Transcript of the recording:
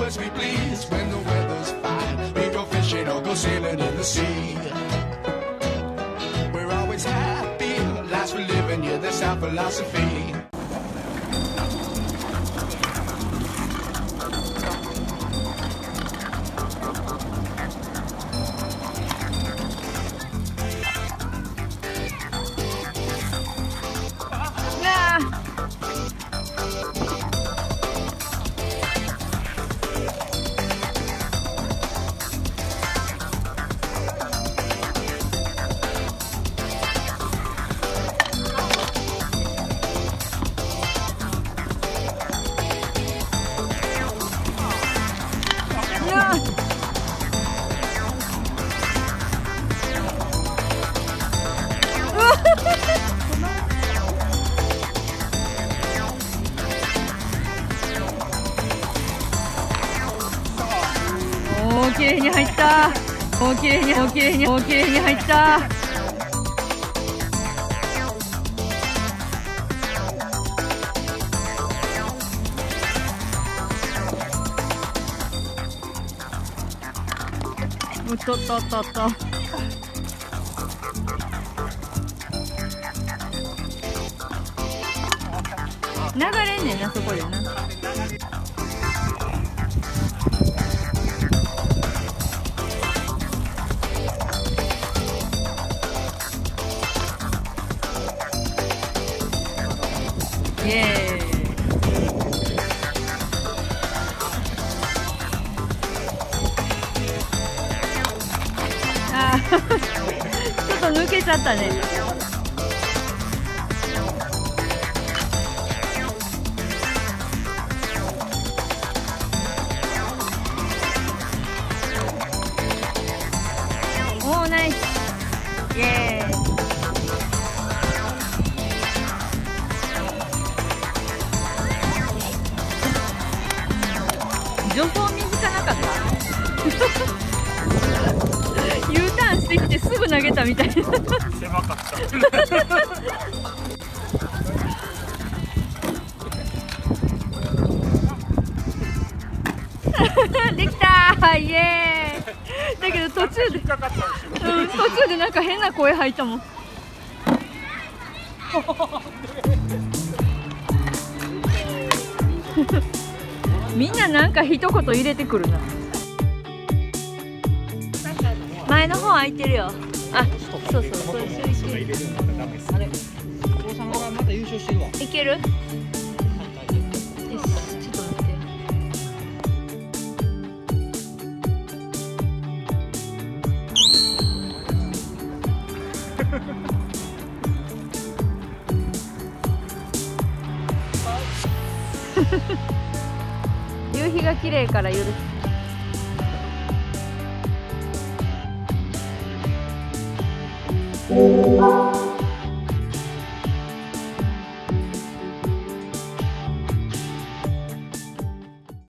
as we please. When the weather's fine, we go fishing or go sailing in the sea. We're always happy, lives we're living, yeah, that's our philosophy. 綺麗に入った。綺麗に入った。うっとっとっとっと。流れんねんな、そこでな。イエーイ。あーちょっと抜けちゃったね。おー、ナイス。イエーイ。助走短なかったU ターンしてきてすぐ投げたみたいな狭かったできたー、イエーイ。だけど途中でなんか変な声入ったもんみんななんか一言入れてくるな。前の方空いてるよ。あ、そうそう、それいける。あれ、お父様がまた優勝してるわ。いける？よし、ちょっと待って。夕日が綺麗から許す。